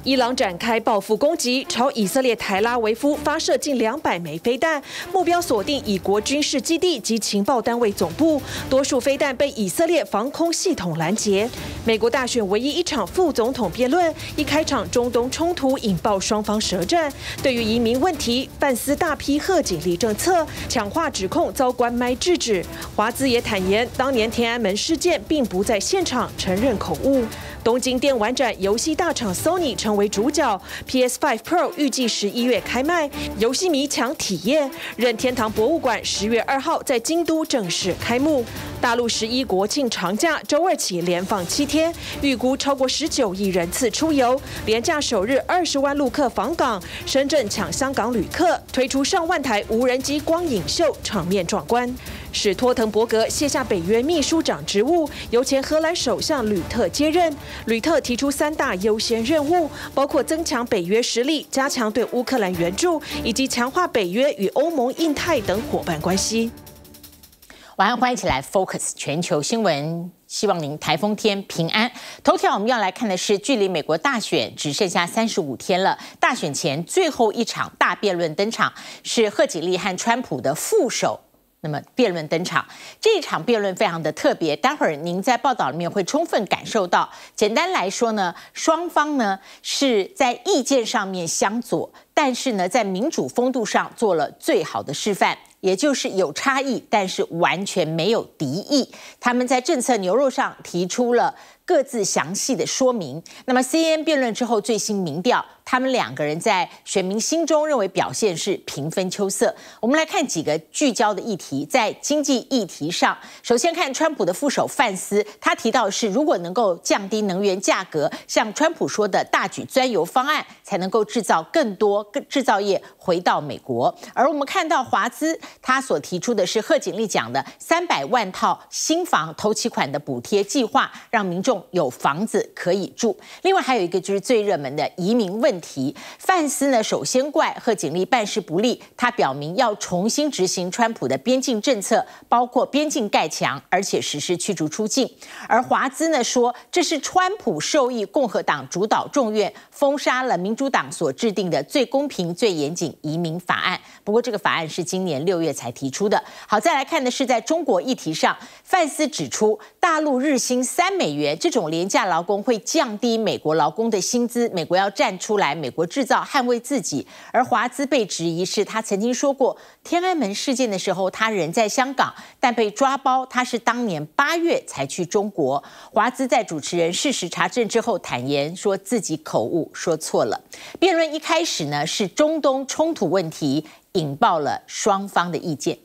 伊朗展开报复攻击，朝以色列台拉维夫发射近200枚飞弹，目标锁定以国军事基地及情报单位总部。多数飞弹被以色列防空系统拦截。美国大选唯一一场副总统辩论，一开场中东冲突引爆双方舌战。对于移民问题，范斯大批贺锦丽政策，强化指控遭关麦制止。华兹也坦言，当年天安门事件并不在现场，承认口误。东京电玩展，游戏大厂 Sony 成为主角 ，PS5 Pro 预计11月开卖，游戏迷抢体验。任天堂博物馆10月2号在京都正式开幕。大陆11国庆长假周二起连放7天，预估超过19亿人次出游。连假首日20万陆客访港，深圳抢香港旅客，推出上万台无人机光影秀，场面壮观。史托滕伯格卸下北约秘书长职务，由前荷兰首相吕特接任。吕特提出3大优先任务，包括增强北约实力、加强对乌克兰援助，以及强化北约与欧盟、印太等伙伴关系。 晚安，欢迎一起来 Focus 全球新闻。希望您台风天平安。头条我们要来看的是，距离美国大选只剩下35天了。大选前最后一场大辩论登场，是贺锦丽和川普的副手。那么辩论登场，这一场辩论非常的特别，待会儿您在报道里面会充分感受到。简单来说呢，双方呢是在意见上面相左，但是呢在民主风度上做了最好的示范，也就是有差异，但是完全没有敌意。他们在政策牛肉上提出了各自详细的说明。那么 CNN 辩论之后最新民调，他们2个人在选民心中认为表现是平分秋色。我们来看几个聚焦的议题，在经济议题上，首先看川普的副手范斯，他提到的是，如果能够降低能源价格，像川普说的大举钻油方案，才能够制造更多制造业回到美国。而我们看到华兹他所提出的是贺锦丽讲的300万套新房头期款的补贴计划，让民众有房子可以住。另外还有一个就是最热门的移民问题，范斯呢首先怪贺锦丽办事不力，他表明要重新执行川普的边境政策，包括边境盖墙，而且实施驱逐出境。而华兹呢说，这是川普授意共和党主导众院封杀了民主党所制定的最公平、最严谨移民法案。不过这个法案是今年6月才提出的。好，再来看的是在中国议题上，范斯指出，大陆日薪3美元这种廉价劳工会降低美国劳工的薪资，美国要站出来，美国制造，捍卫自己。而华兹被质疑是他曾经说过，天安门事件的时候他人在香港，但被抓包，他是当年8月才去中国。华兹在主持人事实查证之后坦言说自己口误，说错了。辩论一开始呢是中东冲突问题，引爆了双方的意见。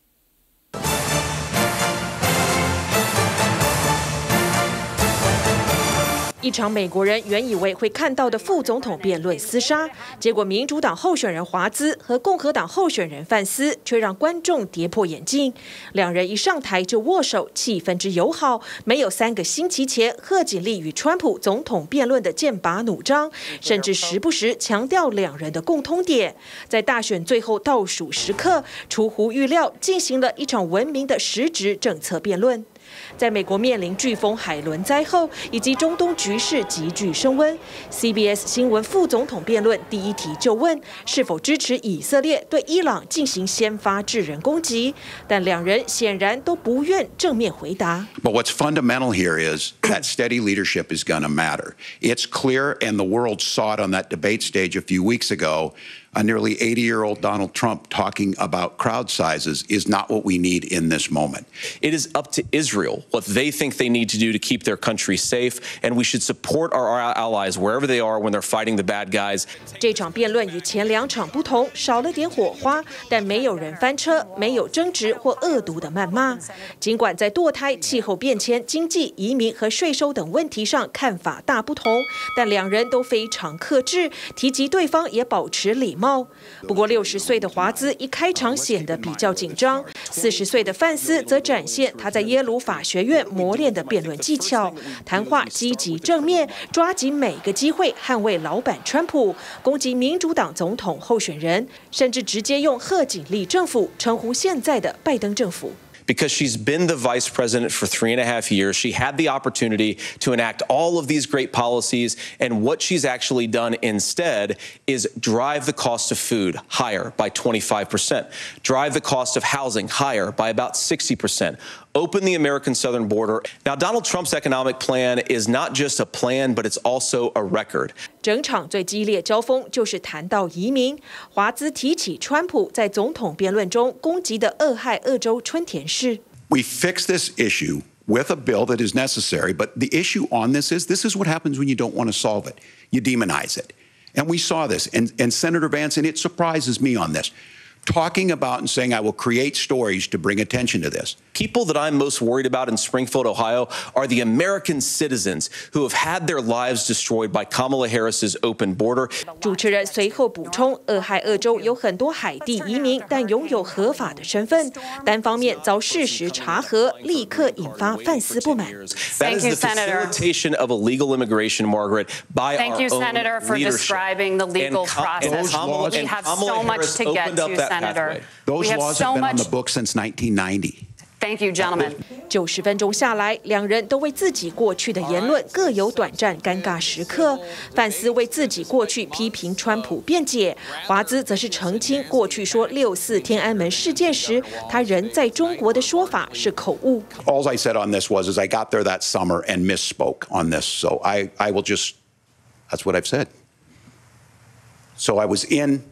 一场美国人原以为会看到的副总统辩论厮杀，结果民主党候选人华兹和共和党候选人范斯却让观众跌破眼镜。2人一上台就握手，气氛之友好，没有3个星期前贺锦丽与川普总统辩论的剑拔弩张，甚至时不时强调2人的共通点。在大选最后倒数时刻，出乎预料进行了一场文明的实质政策辩论。在美国面临飓风海伦灾后，以及中东局势急剧升温 ，CBS 新闻副总统辩论第一题就问是否支持以色列对伊朗进行先发制人攻击，但2人显然都不愿正面回答。 But what's fundamental here is that steady leadership is going to matter. It's clear, and the world saw it on that debate stage a few weeks ago. A nearly 80-year-old Donald Trump talking about crowd sizes is not what we need in this moment. It is up to Israel what they think they need to do to keep their country safe, and we should support our allies wherever they are when they're fighting the bad guys. 这场辩论与前2场不同，少了点火花，但没有人翻车，没有争执或恶毒的谩骂。尽管在堕胎、气候变迁、经济、移民和税收等问题上看法大不同，但2人都非常克制，提及对方也保持礼貌。不过60岁的华兹一开场显得比较紧张，40岁的范斯则展现他在耶鲁法学院磨练的辩论技巧，谈话积极正面，抓紧每个机会捍卫老板川普，攻击民主党总统候选人，甚至直接用贺锦丽政府称呼现在的拜登政府。 because she's been the vice president for 3.5 years. She had the opportunity to enact all of these great policies, and what she's actually done instead is drive the cost of food higher by 25%, drive the cost of housing higher by about 60%, open the American southern border. Now, Donald Trump's economic plan is not just a plan, but it's also a record. 整场最激烈交锋就是谈到移民。华兹提起川普在总统辩论中攻击的俄亥俄州春田市。 We fix this issue with a bill that is necessary, but the issue on this is what happens when you don't want to solve it. You demonize it. And we saw this. And Senator Vance, and it surprises me on this, talking about and saying, I will create stories to bring attention to this. People that I'm most worried about in Springfield, Ohio, are the American citizens who have had their lives destroyed by Kamala Harris's open border. 主持人随后补充，俄亥俄州有很多海地移民，但拥有合法的身份，单方面遭事实查核，立刻引发范斯不满。 That is the facilitation of illegal immigration, Margaret, by our own leadership. Thank you, Senator, for describing the legal process. We have so much to get to, Senator. Those laws have been on the books since 1990. Thank you, gentlemen. 90分钟下来，两人都为自己过去的言论各有短暂尴尬时刻。范斯为自己过去批评川普辩解，华兹则是澄清过去说6·4天安门事件时，他人在中国的说法是口误。 All I said on this is I got there that summer and misspoke on this. So I will just, that's what I've said. So I was in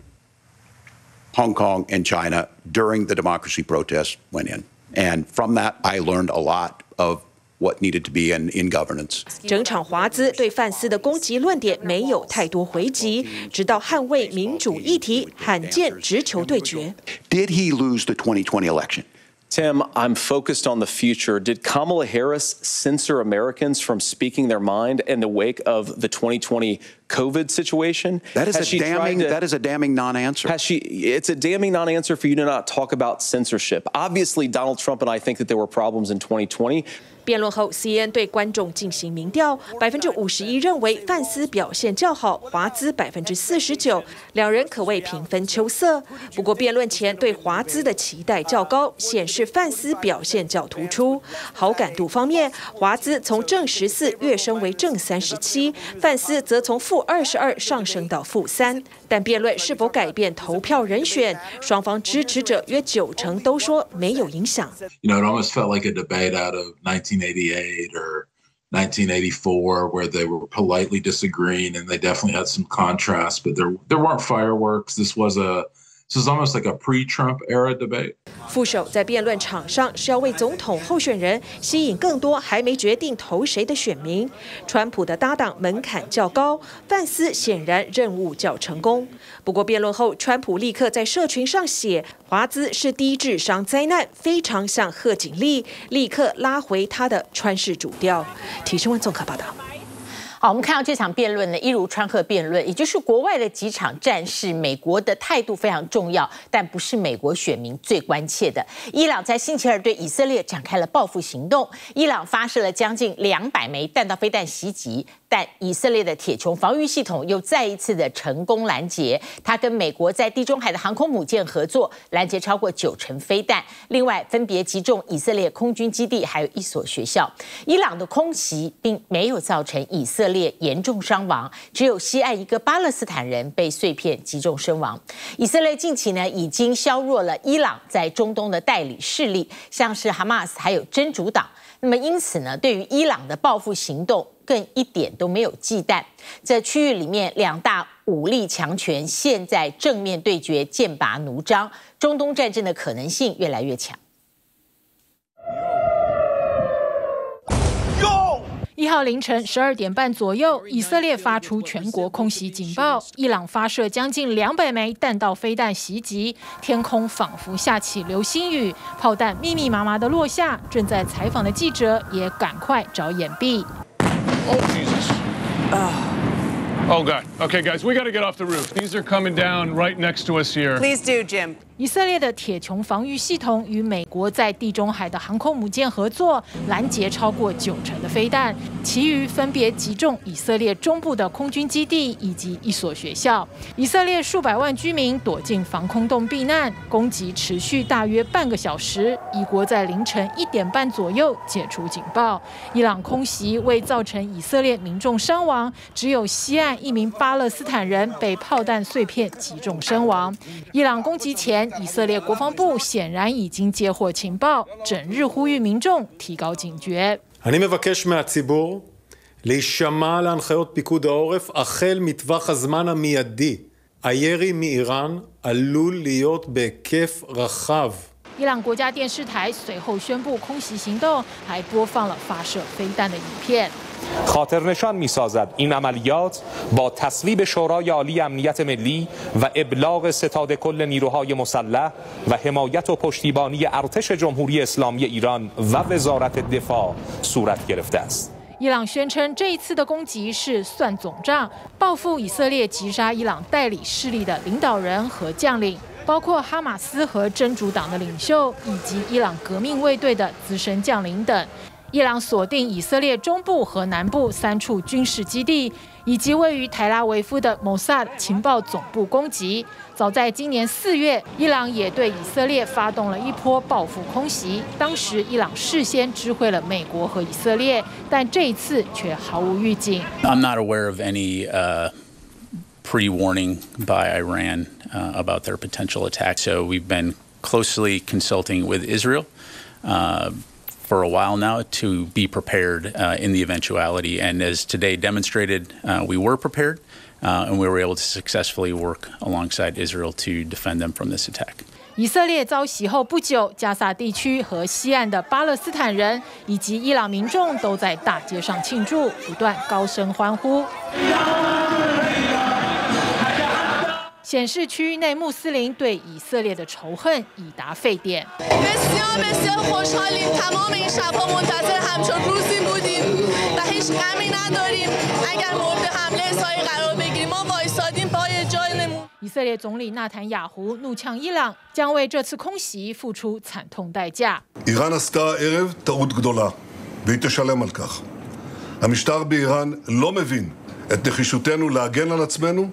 Hong Kong and China during the democracy protests went in. And from that, I learned a lot of what needed to be in governance. 整场华兹对范斯的攻击论点没有太多回击，直到捍卫民主议题，罕见直球对决。 Did he lose the 2020 election? Tim, I'm focused on the future. Did Kamala Harris censor Americans from speaking their mind in the wake of the 2020 COVID situation? That is a damning non-answer. It's a damning non-answer for you to not talk about censorship. Obviously, Donald Trump and I think that there were problems in 2020. 辩论后 ，CNN 对观众进行民调，51%认为范斯表现较好，华兹49%，两人可谓平分秋色。不过辩论前对华兹的期待较高，显示范斯表现较突出。好感度方面，华兹从正14跃升为正37，范斯则从-22上升到-3。但辩论是否改变投票人选，双方支持者约90%都说没有影响。 You know, it almost felt like a debate out of 1988 or 1984, where they were politely disagreeing, and they definitely had some contrast, but there weren't fireworks. This was almost like a pre-Trump era debate. 副手在辩论场上是要为总统候选人吸引更多还没决定投谁的选民。川普的搭档门槛较高，范斯显然任务较成功。不过辩论后，川普立刻在社群上写华兹是低智商灾难，非常像贺锦丽，立刻拉回他的川式主调。体新闻综合报道。 好，我们看到这场辩论呢，一如川贺辩论，也就是国外的几场战事，美国的态度非常重要，但不是美国选民最关切的。伊朗在星期二对以色列展开了报复行动，伊朗发射了将近200枚弹道飞弹袭击，但以色列的铁穹防御系统又再一次的成功拦截。它跟美国在地中海的航空母舰合作，拦截超过90飞弹，另外分别击中以色列空军基地，还有一所学校。伊朗的空袭并没有造成以色列严重伤亡，只有西岸一个巴勒斯坦人被碎片击中身亡。以色列近期呢已经削弱了伊朗在中东的代理势力，像是哈马斯还有真主党。那么因此呢，对于伊朗的报复行动更一点都没有忌惮。在区域里面，两大武力强权现在正面对决，剑拔弩张，中东战争的可能性越来越强。 1号凌晨12点半左右，以色列发出全国空袭警报，伊朗发射将近200枚弹道飞弹袭击，天空仿佛下起流星雨，炮弹密密麻麻的落下。正在采访的记者也赶快找掩蔽。 Oh Jesus! Oh God. Okay, guys, we got to get off the roof. These are coming down right next to us here. Please do, Jim. 以色列的铁穹防御系统与美国在地中海的航空母舰合作，拦截超过90%的飞弹，其余分别击中以色列中部的空军基地以及一所学校。以色列数百万居民躲进防空洞避难，攻击持续大约半个小时。以国在凌晨1点半左右解除警报。伊朗空袭未造成以色列民众伤亡，只有西岸1名巴勒斯坦人被炮弹碎片击中身亡。伊朗攻击前，以色列国防部显然已经接获情报，整日呼吁民众提高警觉。 אני מבקש מהציבור להישמע להנחיות פיקוד העורף החל מטווח הזמן המיידי. הירי מאיראן עלול להיות בהיקף רחב. 伊朗国家电视台随后宣布空袭行动，还播放了发射飞弹的影片。 خاطرنشان می‌سازد این عملیات با تصویب شورای عالی امنیت ملی و ابلاغ ستاد کل نیروهای مسلح و حمایت و پشتیبانی ارتش جمهوری اسلامی ایران و وزارت دفاع صورت گرفته است. 伊朗宣称这一次的攻击是算总账，报复以色列击杀伊朗代理势力的领导人和将领，包括哈马斯和真主党的领袖，以及伊朗革命卫队的资深将领等。伊朗锁定以色列中部和南部3处军事基地，以及位于台拉维夫的摩萨德情报总部攻击。早在今年4月，伊朗也对以色列发动了一波报复空袭。当时伊朗事先知会了美国和以色列，但这一次却毫无预警。 I'm not aware of any pre-warning by Iran about their potential attack. So we've been closely consulting with Israel for a while now to be prepared in the eventuality. And as today demonstrated, we were prepared and we were able to successfully work alongside Israel to defend them from this attack. 以色列遭袭后不久，加萨地区和西岸的巴勒斯坦人以及伊朗民众都在大街上庆祝，不断高声欢呼。显示区域内穆斯林对以色列的仇恨已达沸点。以色列总理纳坦雅胡怒呛伊朗，将为这次空袭付出惨痛代价。 איראן עשתה הערב טעות גדולה, והיא תשלם על כך. המשטר באיראן לא מבין את נחישותנו להגן על עצמנו.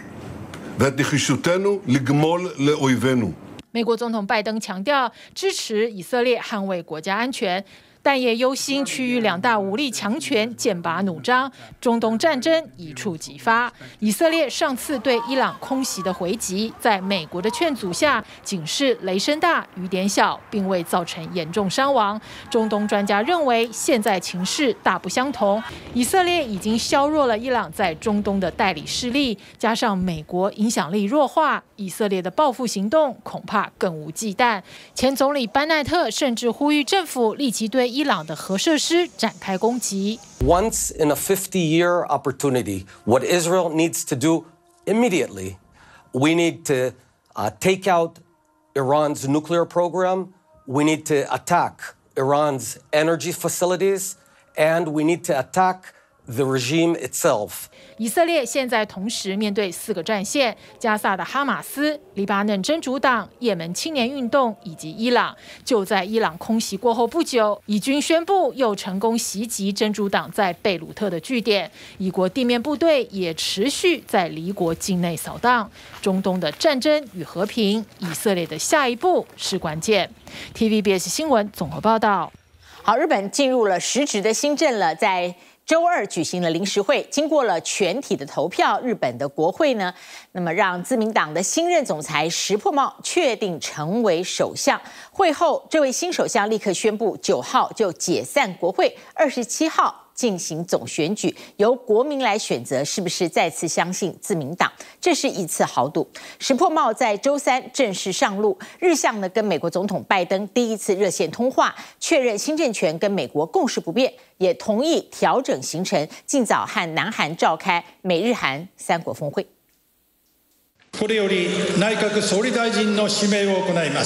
美国总统拜登强调支持以色列捍卫国家安全，但也忧心区域2大武力强权剑拔弩张，中东战争一触即发。以色列上次对伊朗空袭的回击，在美国的劝阻下，仅是雷声大雨点小，并未造成严重伤亡。中东专家认为，现在情势大不相同，以色列已经削弱了伊朗在中东的代理势力，加上美国影响力弱化，以色列的报复行动恐怕更无忌惮。前总理班奈特甚至呼吁政府立即对伊朗的核设施展开攻击。 Once in a 50-year opportunity, what Israel needs to do immediately, we need to take out Iran's nuclear program, we need to attack Iran's energy facilities, and we need to attack the regime itself. 以色列现在同时面对4个战线：加萨的哈马斯、黎巴嫩真主党、也门青年运动以及伊朗。就在伊朗空袭过后不久，以军宣布又成功袭击真主党在贝鲁特的据点。以国地面部队也持续在离国境内扫荡。中东的战争与和平，以色列的下一步是关键。TVBS 新闻综合报道。 好，日本进入了实质的新政了，在周二举行了临时会，经过了全体的投票，日本的国会呢，那么让自民党的新任总裁石破茂确定成为首相。会后，这位新首相立刻宣布9号就解散国会，27号进行总选举，由国民来选择是不是再次相信自民党，这是一次豪赌。石破茂在周3正式上路，日向呢跟美国总统拜登第一次热线通话，确認新政權跟美國共識不變，也同意調整行程，盡早和南韓召開美日韓3國峰會。 これより内閣総理大臣の指名を行います。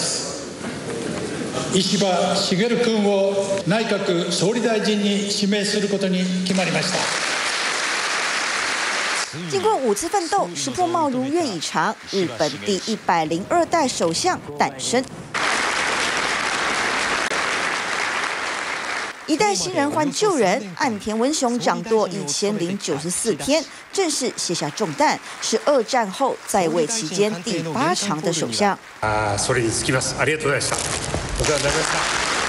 石破茂君を内閣総理大臣に指名することに決まりました。 经过5次奋斗，石破茂如愿以偿，日本第102代首相诞生。一代新人换旧人，岸田文雄掌舵1094天，正式卸下重担，是2战后在位期间第8长的首相。 それにつきます。ありがとうございました。お世話になりました。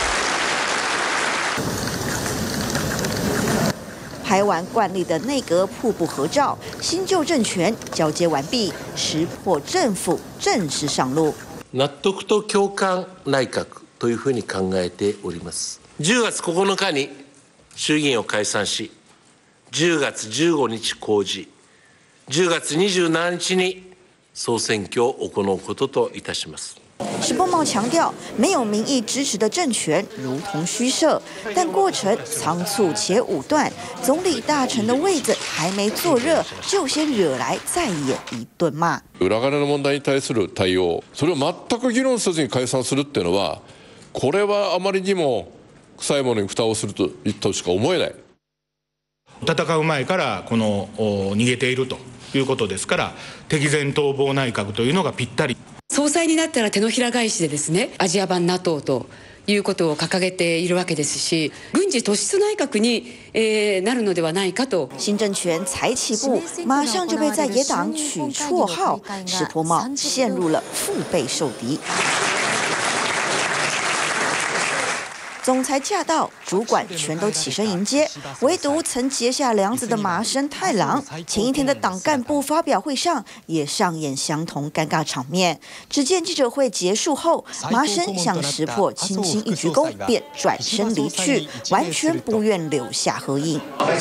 拍完惯例的内阁瀑布合照，新旧政权交接完毕，石破政府正式上路。 納得と共感内閣というふうに考えております。10月9日に衆議院を解散し、10月15日公示、10月27日に総選挙を行うことといたします。 石破茂强调，没有民意支持的政权如同虚设，但过程仓促且武断，总理大臣的位子还没坐热，就先惹来在野一顿骂。 裏金の問題に対する対応、それを全く議論せずに解散するっていうのは、これはあまりにも臭いものに蓋をすると言ったとしか思えない。 戦う前からこの逃げているということですから、敵前逃亡内閣というのがぴったり。 総裁になったら手のひら返しでですね、アジア版 NATO ということを掲げているわけですし、軍事突出内閣に、なるのではないかと。 新政权才起步，马上就被在野党取绰号，石破茂陷入了腹背受敌。总裁驾到，主管全都起身迎接，唯独曾结下梁子的麻生太郎，前一天的党干部发表会上也上演相同尴尬场面。只见记者会结束后，麻生向石破轻轻一鞠躬，便转身离去，完全不愿留下合影。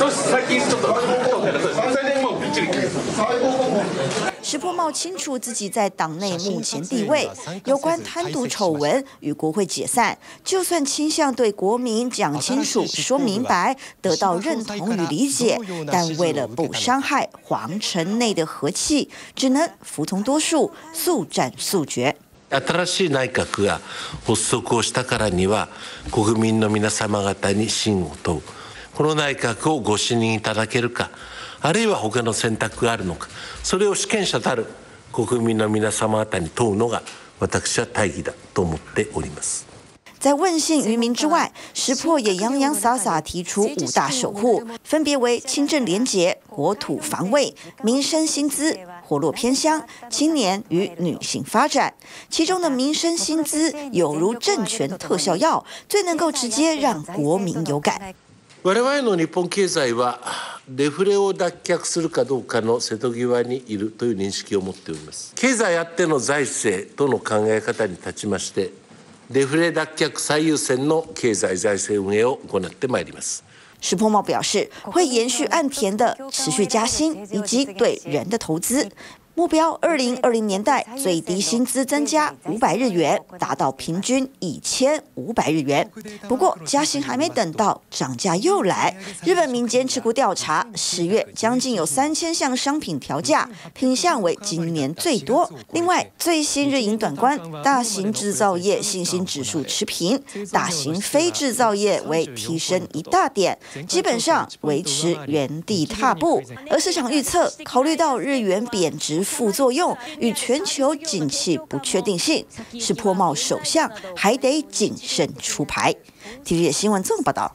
石破茂清楚自己在党内目前地位，有关贪渎丑闻与国会解散，就算倾向对国民讲清楚、说明白，得到认同与理解，但为了不伤害皇城内的和气，只能服从多数，速战速决。 新しい内閣が発足をしたからには、国民の皆様方に信を問う。この内閣をご信任いただけるか。あるいは他の選択があるのか、それを主権者たる国民の皆様方に問うのが私は大義だと思っております。 在问信于民之外，石破也洋洋洒洒提出5大守护，分别为清正廉洁、国土防卫、民生薪资、活络偏乡、青年与女性发展。其中的民生薪资有如政权特效药，最能够直接让国民有感。 我々の日本経済はデフレを脱却するかどうかの瀬戸際にいるという認識を持っております。経済あっての財政との考え方に立ちまして、デフレ脱却最優先の経済財政運営を行ってまいります。 石破茂表示，会延续岸田的持续加薪以及对人的投资。目标2020年代最低薪资增加500日元，达到平均1500日元。不过加薪还没等到，涨价又来。日本民间持股调查，10月将近有3000项商品调价，品项为今年最多。另外，最新日营短观，大型制造业信心指数持平，大型非制造业为提升1大点，基本上维持原地踏步。而市场预测，考虑到日元贬值副作用与全球景气不确定性，石破茂首相还得谨慎出牌。TVB 新闻综合报道。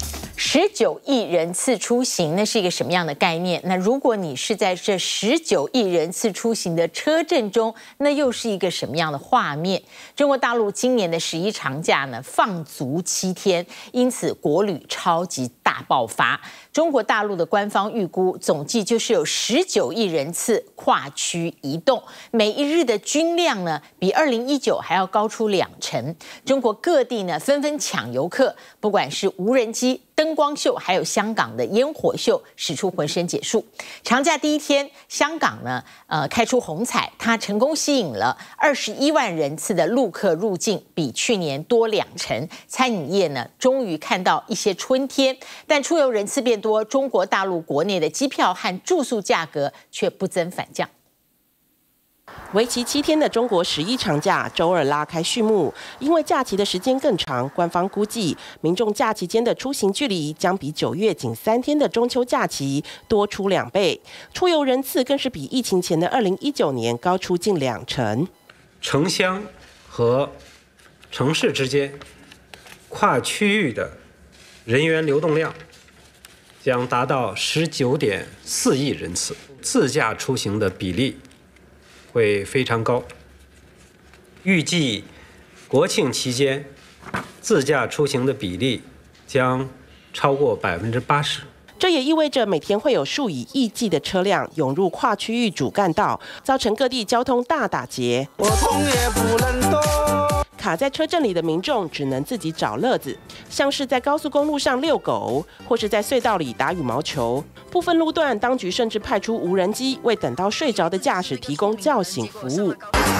19亿人次出行，那是一个什么样的概念？那如果你是在这19亿人次出行的车阵中，那又是一个什么样的画面？中国大陆今年的11长假呢，放足7天，因此国旅超级大爆发。中国大陆的官方预估，总计就是有19亿人次跨区移动，每一日的均量呢，比2019还要高出2成。中国各地呢，纷纷抢游客，不管是无人机、灯光秀，还有香港的烟火秀，使出浑身解数。长假第一天，香港呢，开出红彩，它成功吸引了21万人次的陆客入境，比去年多2成。餐饮业呢，终于看到一些春天，但出游人次变多，中国大陆国内的机票和住宿价格却不增反降。 为期7天的中国11长假周二拉开序幕，因为假期的时间更长，官方估计民众假期间的出行距离将比9月仅3天的中秋假期多出2倍，出游人次更是比疫情前的2019年高出近2成。 城乡和城市之间跨区域的人员流动量将达到19.4亿人次，自驾出行的比例会非常高，预计国庆期间自驾出行的比例将超过80%。 这也意味着每天会有数以亿计的车辆涌入跨区域主干道，造成各地交通大打结。我动也不能动。卡在车阵里的民众只能自己找乐子，像是在高速公路上遛狗，或是在隧道里打羽毛球。部分路段，当局甚至派出无人机为等到睡着的驾驶提供叫醒服务。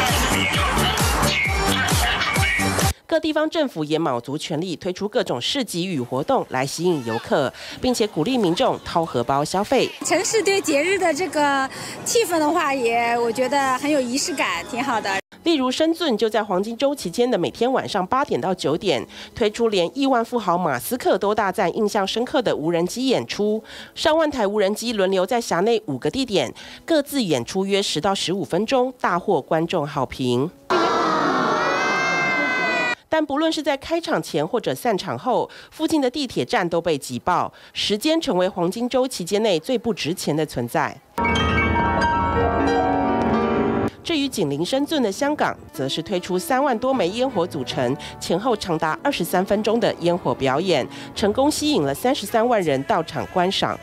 各地方政府也卯足全力推出各种市集与活动来吸引游客，并且鼓励民众掏荷包消费。 城市对节日的这个气氛的话，我觉得很有仪式感，挺好的。 例如深圳就在黄金周期间的每天晚上8点到9点，推出连亿万富豪马斯克都大赞印象深刻的无人机演出，上万台无人机轮流在辖内5个地点，各自演出约10到15分钟，大获观众好评。但不论是在开场前或者散场后，附近的地铁站都被挤爆，时间成为黄金周期间内最不值钱的存在。至于紧邻深圳的香港，则是推出3万多枚烟火组成，前後長達23分鐘的煙火表演，成功吸引了33萬人到場觀賞。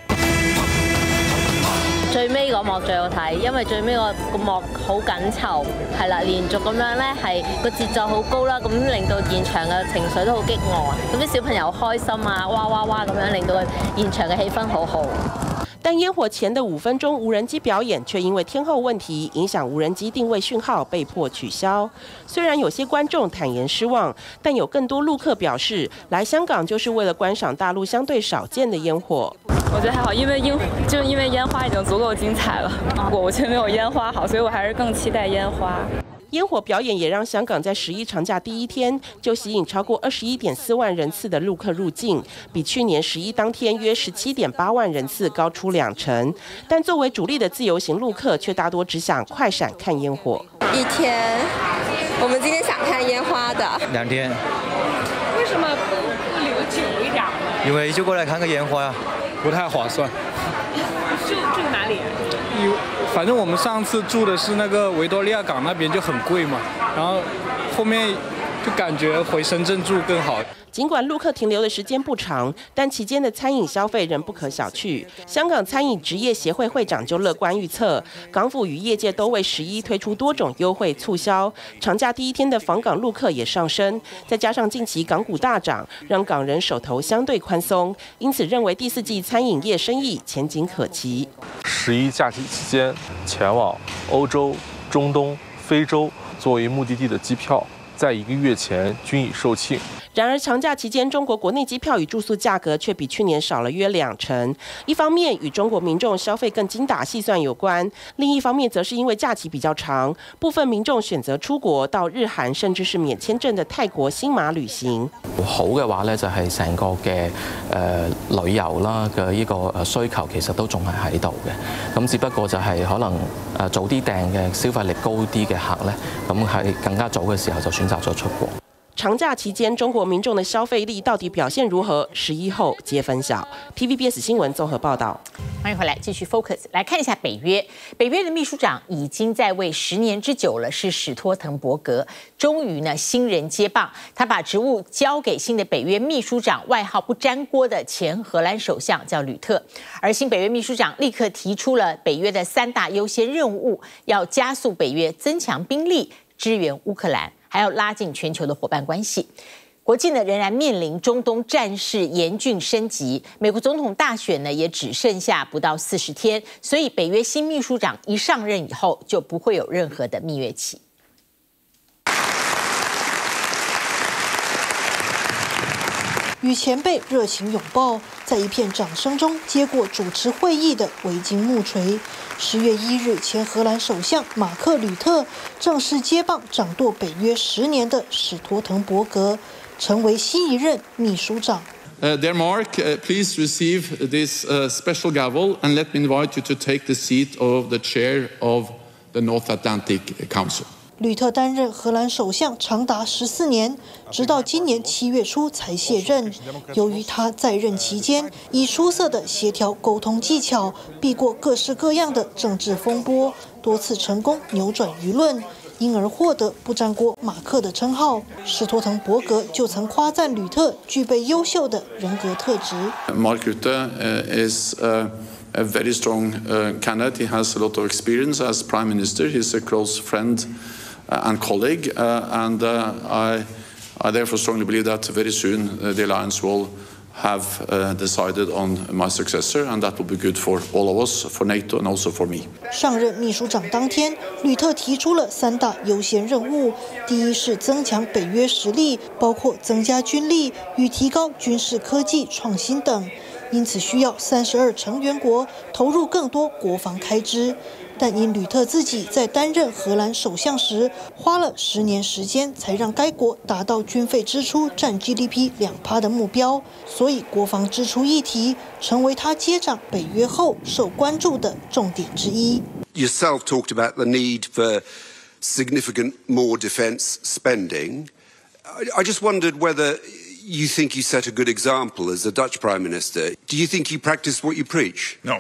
最尾嗰幕最好睇，因為最尾個幕好緊湊，係啦，連續咁樣咧係個節奏好高啦，咁令到現場嘅情緒都好激昂，咁啲小朋友開心啊，哇哇哇咁樣，令到現場嘅氣氛好好。 但烟火前的5分鐘無人機表演卻因為天候問題影響無人機定位訊號，被迫取消。雖然有些觀眾坦言失望，但有更多陸客表示，來香港就是為了觀賞大陸相對少見的煙火。 我覺得還好，因為煙花已經足夠精彩了。我覺得沒有煙花好，所以我還是更期待煙花。 煙火表演也讓香港在11長假第一天就吸引超過21.4萬人次的陸客入境，比去年11當天約17.8萬人次高出2成。但作為主力的自由行陸客，卻大多只想快閃看煙火。 1天，我們今天想看煙花的。 2天。 為什麼不留久一點？ 因為就過來看個煙花呀， 不太划算。 住哪裡？ 反正我們上次住的是那個維多利亞港那邊就很貴嘛，然後後面就感覺回深圳住更好。 儘管陸客停留的時間不長，但期間的餐飲消費仍不可小覷。香港餐飲職業協會會長就樂觀預測，港府與業界都為11推出多種優惠促銷，長假第一天的訪港陸客也上升，再加上近期港股大漲，讓港人手頭相對寬鬆，因此認為第4季餐飲業生意前景可期。 11假期期間前往歐洲、中東、非洲作為目的地的機票，在1個月前均已售罄。 然而，長假期間，中國國內機票與住宿價格卻比去年少了約2成。一方面與中國民眾消費更精打細算有關，另一方面則是因為假期比較長，部分民眾選擇出國到日韓甚至是免簽證的泰國、新馬旅行。 好嘅話咧，就係成個嘅旅遊啦嘅呢個需求其實都仲係喺度嘅，咁只不過就係可能早啲訂嘅消費力高啲嘅客咧，咁喺更加早嘅時候就選擇咗出國。 長假期間，中國民眾的消費力到底表現如何？11後皆分曉。TVBS 新聞綜合報道。 歡迎回來，繼續 Focus 來看一下北約。北約的秘書長已經在位10年之久了，是史托滕伯格。終於呢，新人接棒，他把職務交給新的北約秘書長，外號不沾鍋的前荷蘭首相叫呂特。而新北約秘書長立刻提出了北約的3大優先任務，要加速北約增強兵力，支援烏克蘭。還要拉近全球的夥伴關係。國際呢仍然面臨中東戰事嚴峻升級，美國總統大選呢也只剩下不到40天，所以北約新秘書長一上任以後就不會有任何的蜜月期。 与前辈热情拥抱，在一片掌声中接过主持会议的维京木锤。10月1日，前荷兰首相马克·吕特正式接棒掌舵北约10年的史托滕伯格，成为新一任秘书长。 Denmark, please receive this special gavel and let me invite you to take the seat of the chair of the North Atlantic Council. 吕特担任荷兰首相长达14年，直到今年7月初才卸任。由于他在任期间以出色的协调沟通技巧，避过各式各样的政治风波，多次成功扭转舆论，因而获得不粘锅马克的称号。史托滕伯格就曾夸赞吕特具备优秀的人格特质。 Mark Rutte is a very strong candidate. He has a lot of experience as Prime Minister. He's a close friend and colleague, and I therefore strongly believe that very soon the alliance will have decided on my successor, and that will be good for all of us, for NATO and also for me. 上任秘书长当天，吕特提出了3大优先任务。第一是增强北约实力，包括增加军力与提高军事科技创新等，因此需要32成员国投入更多国防开支。但因吕特自己在担任荷兰首相时花了10年时间，才让该国达到军费支出占 GDP 2% 的目标，所以国防支出议题成为他接掌北约后受关注的重点之一。 Yourself talked about the need for significant more defence spending. I just wondered whether you think you set a good example as the Dutch Prime Minister. Do you think you practice what you preach? No.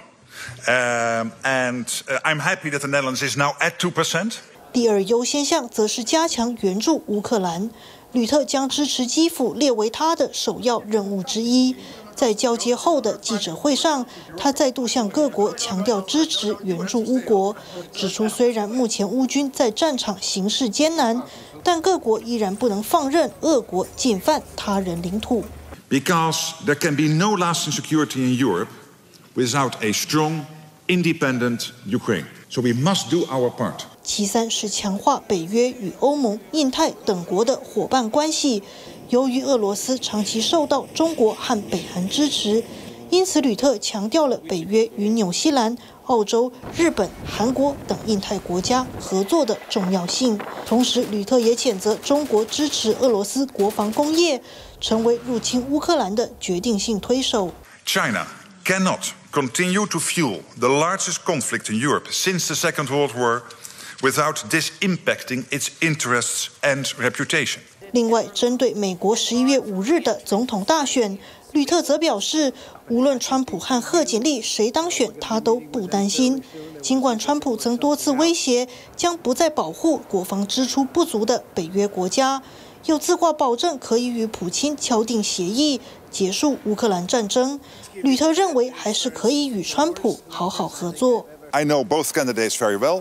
And I'm happy that the Netherlands is now at 2%. 第二优先项则是加强援助乌克兰。吕特将支持基辅列为他的首要任务之一。在交接后的记者会上，他再度向各国强调支持援助乌国，指出虽然目前乌军在战场形势艰难，但各国依然不能放任俄国进犯他人领土。 Because there can be no lasting security in Europe without a strong, independent Ukraine. So we must do our part. 其3是强化北约与欧盟、印太等国的伙伴关系。由于俄罗斯长期受到中国和北韩支持，因此吕特强调了北约与纽西兰、澳洲、日本、韩国等印太国家合作的重要性。同时，吕特也谴责中国支持俄罗斯国防工业，成为入侵乌克兰的决定性推手。 China cannot continue to fuel the largest conflict in Europe since the Second World War without this impacting its interests and reputation. 另外，针对美国11月5日的总统大选，吕特则表示，无论川普和贺锦丽谁当选，他都不担心。尽管川普曾多次威胁将不再保护国防支出不足的北约国家，又自挂保证可以与普京敲定协议，结束乌克兰战争。吕特认为还是可以与川普好好合作。 I know both candidates very well.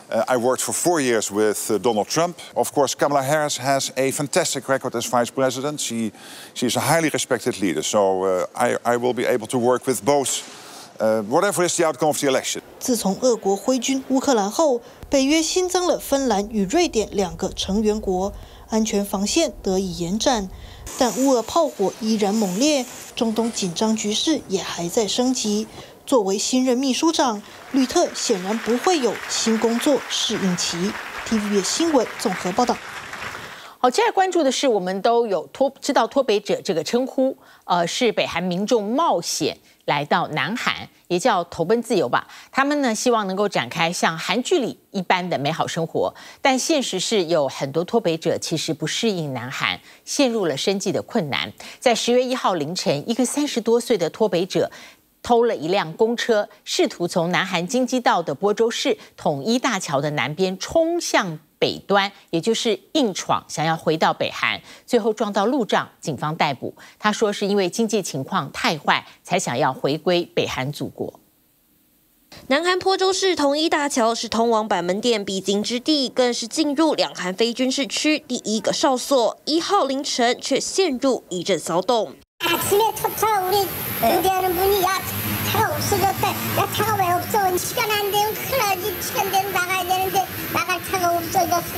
I worked for 4 years with Donald Trump. Of course, Kamala Harris has a fantastic record as vice president. She is a highly respected leader. So I will be able to work with both, whatever is the outcome of the election. 自从俄国挥军乌克兰后，北约新增了芬兰与瑞典2个成员国，安全防线得以延展。但乌俄炮火依然猛烈，中东紧张局势也还在升级。作为新任秘书长，吕特显然不会有新工作适应期。TVB 新闻综合报道。 好，接下来关注的是，我们都有知道脱北者这个称呼，是北韩民众冒险来到南韩，也叫投奔自由吧。他们呢希望能够展开像韩剧里一般的美好生活，但现实是有很多脱北者其实不适应南韩，陷入了生计的困难。在10月1号凌晨，一个30多岁的脱北者偷了一辆公车，试图从南韩京畿道的播州市统一大桥的南边冲向北端，也就是硬闯，想要回到北韩，最后撞到路障，警方逮捕。他说是因为经济情况太坏，才想要回归北韩祖国。 南韩坡州市统一大橋是通往板門店必經之地，更是進入兩韓非軍事區第一個哨所。1號凌晨卻陷入一陣騷動。 아침에부터 우리 의대하는 분이 야 차가 없어졌대. 야 차가 왜 없어? 시간 안 되면 큰일 나지. 시간 되면 나가야 되는데 나갈 차가 없어졌으니.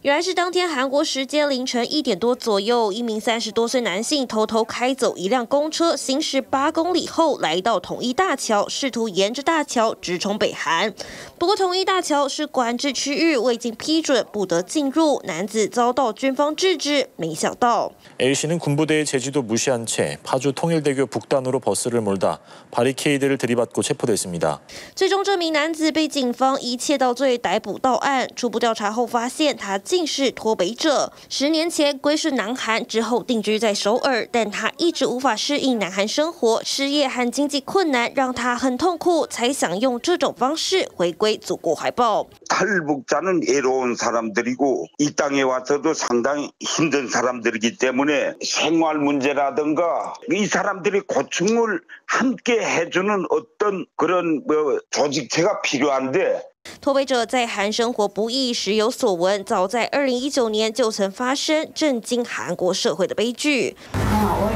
原来是当天韩国时间凌晨1点多左右，一名30多岁男性偷偷开走一辆公车，行驶8公里后来到统一大橋，试图沿着大橋直冲北韩。不过统一大橋是管制区域，未经批准不得进入，男子遭到军方制止。没想到 A씨는 군부대의 제지도 무시한 채 파주 통일대교 북단으로 버스를 몰다 바리케이드를 들이받고 체포됐습니다. 最终这名男子被警方以窃盗罪逮捕到案。初步调查后发现，他竟是脱北者。10年前归顺南韩之后定居在首尔，但他一直无法适应南韩生活，失业和经济困难让他很痛苦，才想用这种方式回归祖国怀抱。 탈북자는 애로운 사람들이고 이 땅에 와서도 상당히 힘든 사람들이기 때문에 생활 문제라든가 이 사람들의 고충을 함께 해주는 어떤 그런 조직체가 필요한데 脱北者在韩生活不易，时有所闻。早在2019年就曾发生震惊韩国社会的悲剧。 올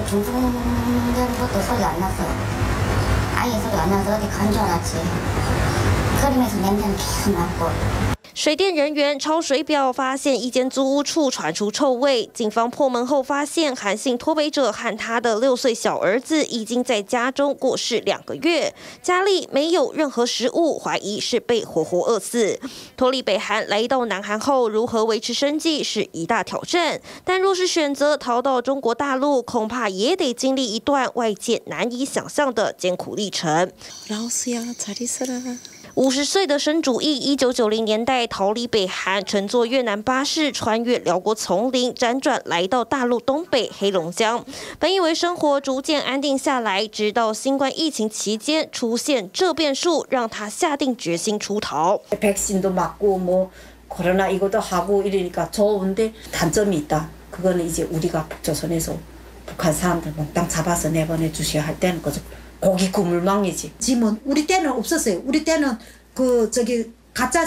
중순전부터 소리가 안 났어요. 아예 소리가 안 나서 어디 간 줄 알았지. 그러면서 냄새는 계속 났고. 水电人员抄水表，发现一间租屋处传出臭味。警方破门后发现，韩姓脱北者和他的6岁小儿子已经在家中过世2个月，家里没有任何食物，怀疑是被活活饿死。脱离北韩来到南韩后，如何维持生计是一大挑战。但若是选择逃到中国大陆，恐怕也得经历一段外界难以想象的艰苦历程。라오스야 잘 있어라。 50岁的申主义，1990年代逃离北韩，乘坐越南巴士穿越辽国丛林，辗转来到大陆东北黑龙江。本以为生活逐渐安定下来，直到新冠疫情期间出现这变数，让他下定决心出逃。 백신도 맞고 뭐 코로나 이것도 하고 이러니까 좋은데 단점이 있다. 그거는 이제 우리가 북조선에서 북한 사람들 몽땅 잡아서 내보내 주셔야 할 때는 거죠. 고기 구물망이지. 지금은 우리 때는 없었어요. 우리 때는 가짜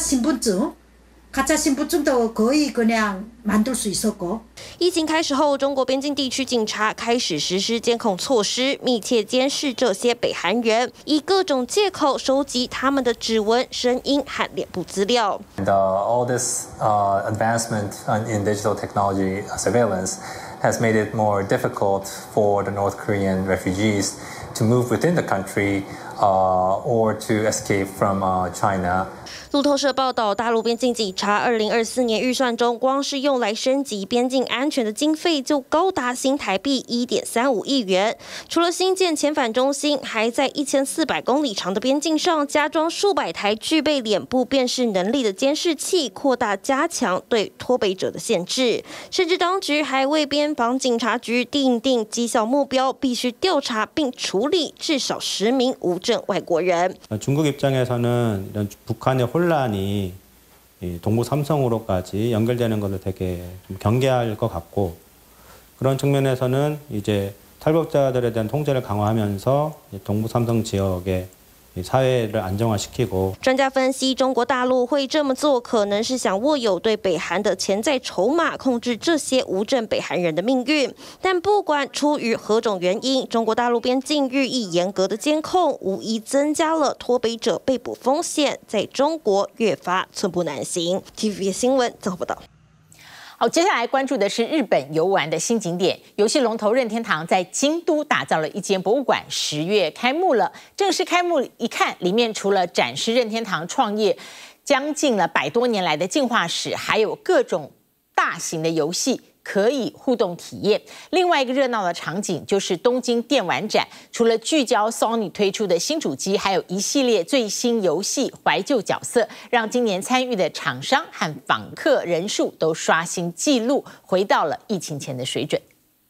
신분증도 거의 그냥 만들 수 있었고. 疫情开始后，中国边境地区警察开始实施监控措施，密切监视这些北韩人，以各种借口收集他们的指纹、声音和脸部资料。 And all this advancement in digital technology surveillance has made it more difficult for the North Korean refugees to move within the country or to escape from China. 路透社报道，大陆边境警察2024年预算中，光是用来升级边境安全的经费就高达新台币1.35亿元。除了新建遣返中心，还在1400公里长的边境上加装数百台具备脸部辨识能力的监视器，扩大加强对脱北者的限制。甚至当局还为边防警察局订定绩效目标，必须调查并处理至少10名无证外国人。 중국 입장에서는 이런 북한의 혼란이 동부 삼성으로까지 연결되는 것을 되게 좀 경계할 것 같고 그런 측면에서는 이제 탈북자들에 대한 통제를 강화하면서 동부 삼성 지역의 사회를 안정화시키고 专家分析，中国大陆会这么做，可能是想握有对北韩的潜在筹码，控制这些无证北韩人的命运。但不管出于何种原因，中国大陆边境日益严格的监控，无疑增加了脱北者被捕风险，在中国越发寸步难行。TVB 新闻综合报道。 好，接下来关注的是日本游玩的新景点，游戏龙头任天堂在京都打造了一间博物馆，10月开幕了。正式开幕一看，里面除了展示任天堂创业将近了100多年来的进化史，还有各种大型的游戏可以互动体验。另外一个热闹的场景就是东京电玩展，除了聚焦 Sony 推出的新主机，还有一系列最新游戏怀旧角色，让今年参与的厂商和访客人数都刷新纪录，回到了疫情前的水准。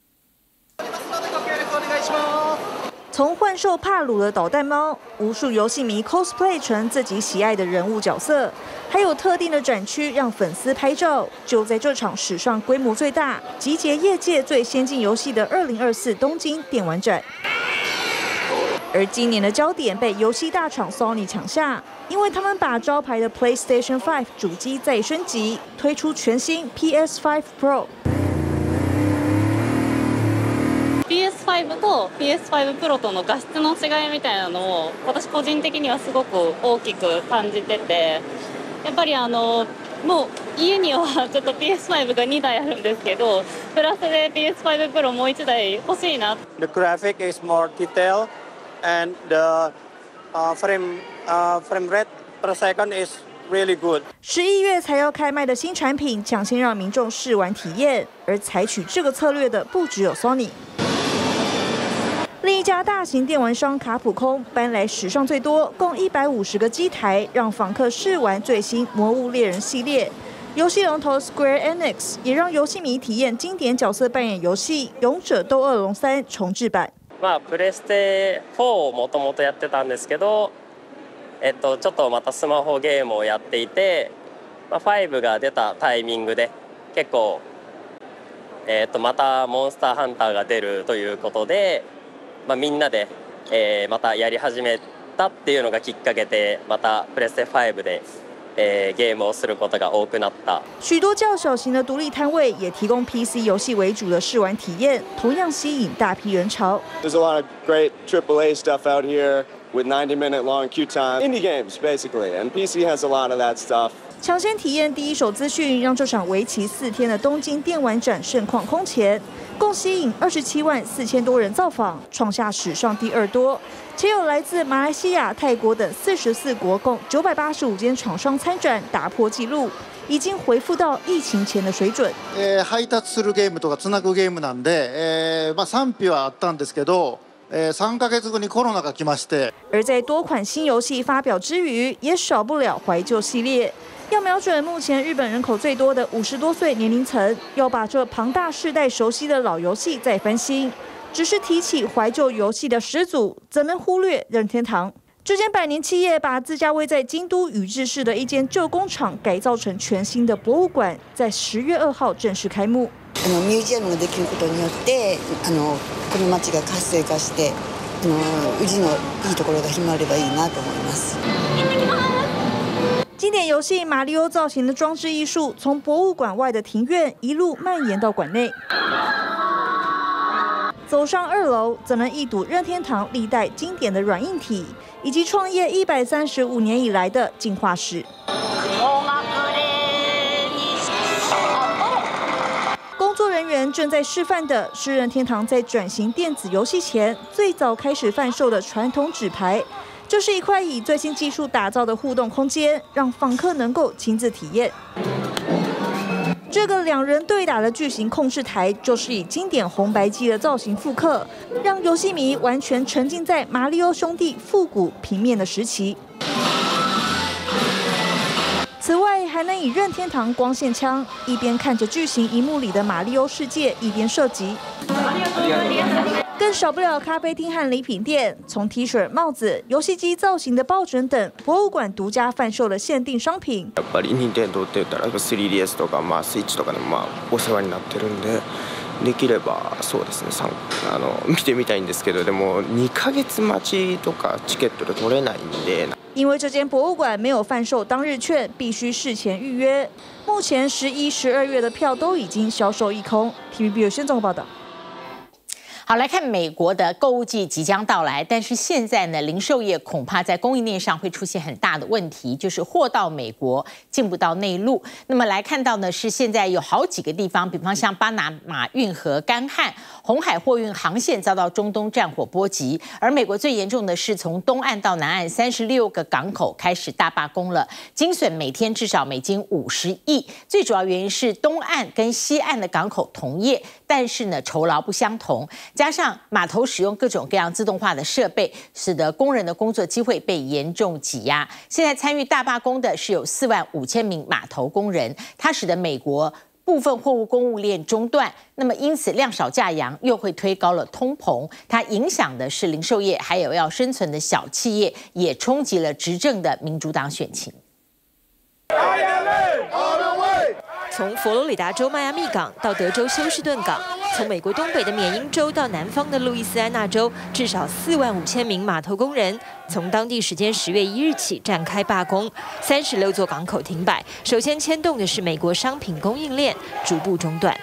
从幻兽帕鲁的导弹猫，无数游戏迷 cosplay 成自己喜爱的人物角色，还有特定的展区让粉丝拍照。就在这场史上规模最大、集结业界最先进游戏的2024东京电玩展。而今年的焦点被游戏大厂 Sony 抢下，因为他们把招牌的 PlayStation 5主机再升级，推出全新 PS5 Pro。 PS5 と PS5 Pro との画質の違いみたいなのを私個人的にはすごく大きく感じてて、やっぱりもう家にはちょっと PS5 が2台あるんですけど、プラスで PS5 Pro もう1台欲しいな。 The graphic is more detailed, and the frame rate per second is really good. 11月才要开卖的新产品，抢先让民众试玩体验，而采取这个策略的不只有 Sony。另一家大型电玩商卡普空搬来史上最多，共150个机台，让访客试玩最新《魔物猎人》系列。游戏龙头 Square Enix 也让游戏迷体验经典角色扮演游戏《勇者斗恶龙3》重制版。 プレステ4をもともとやってたんですけど、ちょっとまたスマホゲームをやっていて、5が出たタイミングで結構またモンスターハンターが出るということで。みんなで、またやり始めたっていうのがきっかけで、またプレステ5で、ゲームをすることが多くなった。 许多较小型的独立摊位也提供 PC 游戏为主的试玩体验，同样吸引大批人潮。 There's a lot of great AAA stuff out here with 90-minute long queue time. Indie games basically, and PC has a lot of that stuff. 抢先体验第一手资讯，让这场为期4天的东京电玩展盛况空前，共吸引27万4000多人造访，创下史上第2多。且有来自马来西亚、泰国等44国共985间厂商参展，打破纪录，已经恢复到疫情前的水准。 配達するゲームとかつなぐゲームなんで、賛否はあったんですけど。3ヶ月後にコロナが来まして， 而在多款新游戏发表之余，也少不了怀旧系列。要瞄准目前日本人口最多的50多岁年龄层，要把这庞大世代熟悉的老游戏再翻新。只是提起怀旧游戏的始祖，怎能忽略任天堂？这间百年企业把自家位在京都宇治市的一间旧工厂改造成全新的博物馆，在10月2号正式开幕。 ミュージアムができることによってこの街が活性化して宇治のいいところが広まればいいなと思います。 经典游戏马里奥造型的装置艺术，从博物馆外的庭院一路蔓延到馆内。走上2楼，则能一睹任天堂历代经典的软硬体，以及创业135年以来的进化史。工作人员正在示范的是任天堂在转型电子游戏前最早开始贩售的传统纸牌。这是一块以最新技术打造的互动空间，让访客能够亲自体验。这个2人对打的巨型控制台，就是以经典红白机的造型复刻，让游戏迷完全沉浸在马里奥兄弟复古平面的时期。此外，还能以任天堂光线枪，一边看着巨型荧幕里的马里奥世界，一边射击。更少不了咖啡厅和礼品店，从 T 恤、帽子、游戏机造型的抱枕等，博物馆独家贩售的限定商品。 やっぱり任天堂って言ったら 3DS とかスイッチとかでもお世話になってるんで。できればそうですね、見てみたいんですけど、でも2ヶ月待ちとかチケットで取れないんで。 因为这间博物馆没有贩售当日券，必须事前预约。目前11、12月的票都已经销售一空。TVB 有线综合报道。 好，来看美国的购物季即将到来，但是现在呢，零售业恐怕在供应链上会出现很大的问题，就是货到美国进不到内陆。那么来看到呢，是现在有好几个地方，比方像巴拿马运河干旱，红海货运航线遭到中东战火波及，而美国最严重的是从东岸到南岸36个港口开始大罢工了，精损每天至少美金50亿。最主要原因是东岸跟西岸的港口同业，但是呢酬劳不相同。加上码头使用各种各样自动化的设备，使得工人的工作机会被严重挤压。现在参与大罢工的是有4万5千名码头工人，它使得美国部分货物供应链中断，那么因此量少价扬，又会推高了通膨。它影响的是零售业，还有要生存的小企业，也冲击了执政的民主党选情。 从佛罗里达州迈阿密港到德州休斯顿港，从美国东北的缅因州到南方的路易斯安那州，至少4万5千名码头工人从当地时间10月1日起展开罢工，36座港口停摆。首先牵动的是美国商品供应链逐步中断。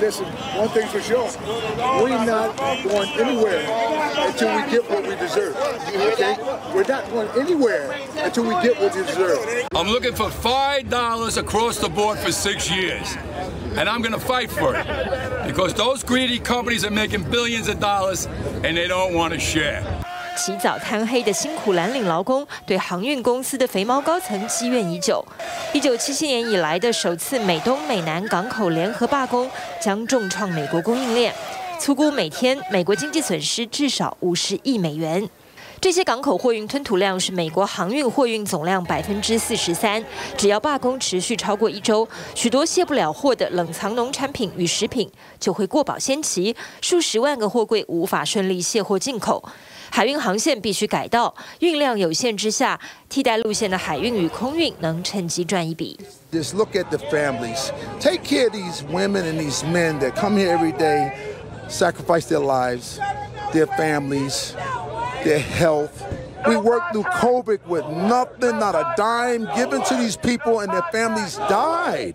listen, one thing's for sure, we're not going anywhere until we get what we deserve. Okay? We're not going anywhere until we get what we deserve. I'm looking for $5 across the board for 6 years. And I'm going to fight for it. Because those greedy companies are making billions of dollars and they don't want to share. 起早贪黑的辛苦蓝领劳工对航运公司的肥猫高层积怨已久。1977年以来的首次美东美南港口联合罢工，将重创美国供应链，粗估每天美国经济损失至少50亿美元。这些港口货运吞吐量是美国航运货运总量43%。只要罢工持续超过1周，许多卸不了货的冷藏农产品与食品就会过保鲜期，数十万个货柜无法顺利卸货进口。海运航线必须改道，运量有限之下，替代路线的海运与空运能趁机赚一笔。 Just look at the families. Take care of these women and these men that come here every day, sacrifice their lives, their families, their health. We worked through COVID with nothing, not a dime given to these people, and their families died.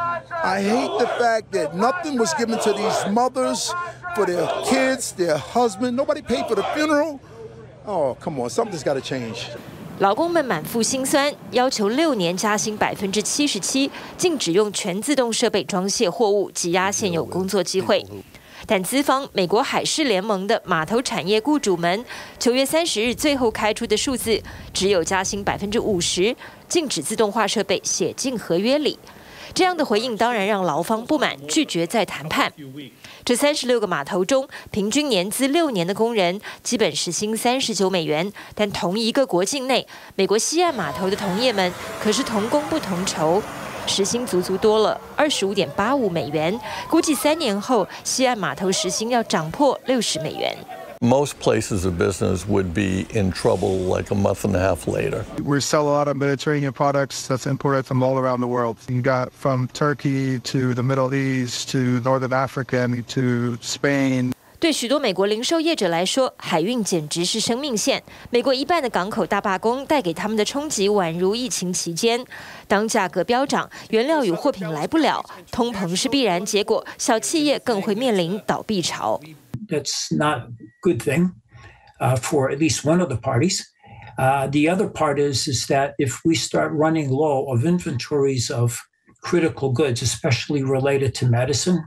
I hate the fact that nothing was given to these mothers for their kids, their husband. Nobody paid for the funeral. Oh, come on, something's got to change. 劳工们满腹心酸，要求6年加薪77%，禁止用全自动设备装卸货物，挤压现有工作机会。但资方美国海事联盟的码头产业雇主们9月30日最后开出的数字，只有加薪50%，禁止自动化设备写进合约里。这样的回应当然让劳方不满，拒绝再谈判。这36个码头中，平均年资6年的工人基本时薪39美元，但同一个国境内，美国西岸码头的同业们可是同工不同酬，时薪足多了25.85美元。估计3年后，西岸码头时薪要涨破60美元。 Most places of business would be in trouble like a month and a half later. We sell a lot of Mediterranean products that's imported from all around the world. You got from Turkey to the Middle East to Northern Africa to Spain. 对许多美国零售业者来说，海运简直是生命线。美国一半的港口大罢工带给他们的冲击，宛如疫情期间。当价格飙涨，原料与货品来不了，通膨是必然结果，小企业更会面临倒闭潮。 That's not a good thing for at least one of the parties. The other part is that if we start running low of inventories of critical goods, especially related to medicine,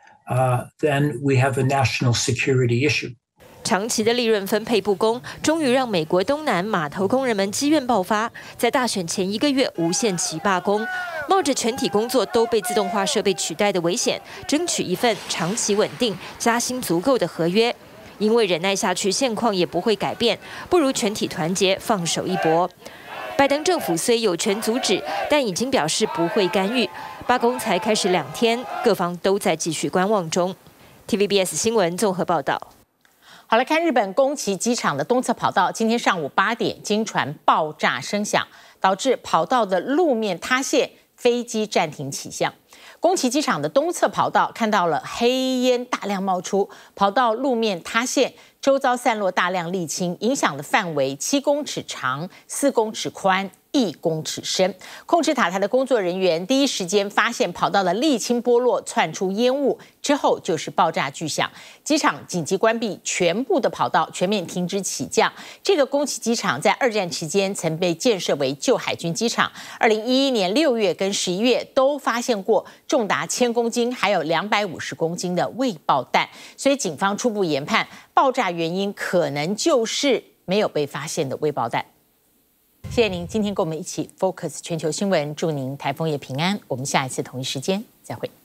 then we have a national security issue. 长期的利润分配不公，终于让美国东南码头工人们积怨爆发，在大选前1个月无限期罢工，冒着全体工作都被自动化设备取代的危险，争取一份长期稳定、加薪足够的合约。因为忍耐下去，现况也不会改变，不如全体团结，放手一搏。拜登政府虽有权阻止，但已经表示不会干预。罢工才开始2天，各方都在继续观望中。TVBS 新闻综合报道。好，来看日本宫崎机场的东侧跑道，今天上午8点经传爆炸声响，导致跑道的路面塌陷，飞机暂停起降。宫崎机场的东侧跑道看到了黑烟大量冒出，跑道路面塌陷，周遭散落大量沥青，影响的范围7公尺长、4公尺宽。1公尺深，控制塔台的工作人员第一时间发现跑道的沥青剥落，窜出烟雾，之后就是爆炸巨响。机场紧急关闭全部的跑道，全面停止起降。这个宫崎机场在2战期间曾被建设为旧海军机场。2011年6月跟11月都发现过重达1000公斤，还有250公斤的未爆弹，所以警方初步研判，爆炸原因可能就是没有被发现的未爆弹。谢谢您今天跟我们一起 Focus 全球新闻，祝您台风夜平安。我们下一次同一时间再会。